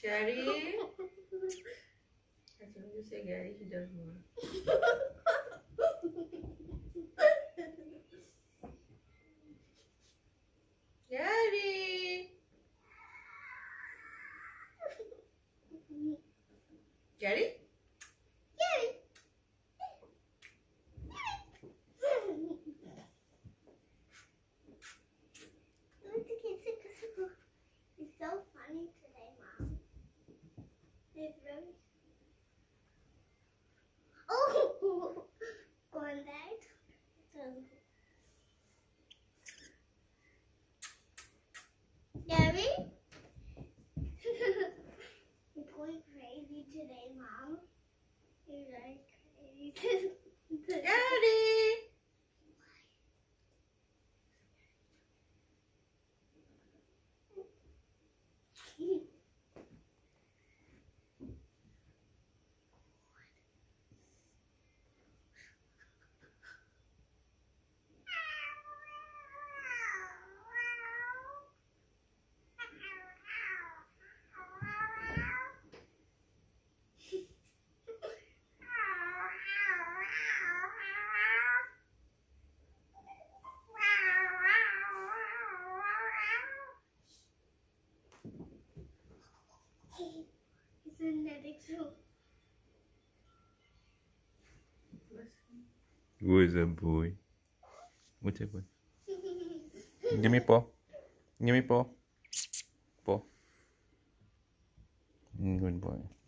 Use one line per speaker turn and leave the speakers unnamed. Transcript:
Gary? As soon as you say Gary, he does more. Gary! Gary?
It's so funny today, Mom. It's really. Oh, going back. Gary, you're going crazy today, Mom. You're like crazy.
Gary!
It's another show.
Who is a boy? What's a boy? Give me paw. Give me paw. Paw. Good boy.